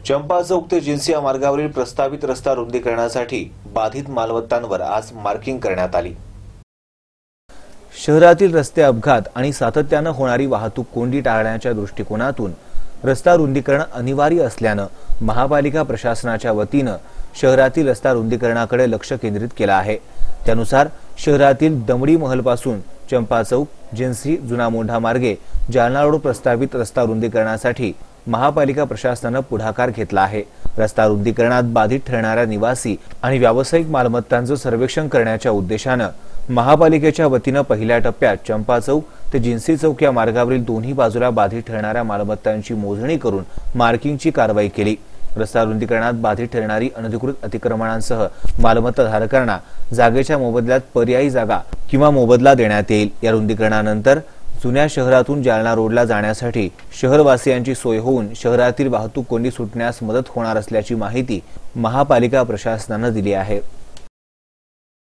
चंपा चौक ते जिन्सी या मार्गावरील प्रस्तावित रस्ता रुंदीकरणासाठी बाधित मालमत्तांवर आज मार्किंग करण्यात आली। शहरातील रस्ते अपघात आणि सातत्याने होणारी वाहतूक कोंडी टाळण्याच्या दृष्टिकोनातून रस्ता रुंदीकरण अनिवार्य असल्याने महापालिका प्रशासनाच्या वतीने शहरातील रस्ता रुंदीकरणाकडे लक्ष केंद्रित केले आहे। त्यानुसार शहरातील दमडी महल पासून चंपा चौक, जिन्सी, जुना मोंढा मार्गे जालना रोड प्रस्तावित रस्ता रुंदीकरणासाठी महापालिका प्रशासनाने पुढाकार घेतला आहे। रस्ता रुंदीकरणात बाधित ठरणाऱ्या निवासी आणि व्यावसायिक मालमत्तांचे सर्वेक्षण करण्याच्या उद्देशाने महापालिकेच्या वतीने पहिल्या टप्प्यात चंपा चौक ते जिन्सी चौक या मार्गावरील दोन्ही बाजूला बाधित ठरणाऱ्या मालमत्तांची मोजणी करून मार्किंगची कारवाई केली। रस्ता रुंदीकरणात बाधित ठरणारी अनधिकृत अतिक्रमणांसह मालमत्ता धारकांना जागेच्या मोबदल्यात पर्यायी जागा किंवा मोबदला देण्यात येईल। या रुंदीकरणानंतर जुन्या शहरातून जालना रोडला जाण्यासाठी शहरवासियांची सोय होऊन शहरातील वाहतूक कोंडी सुटण्यास मदत होणार असल्याची माहिती महापालिका प्रशासनाने दिली आहे।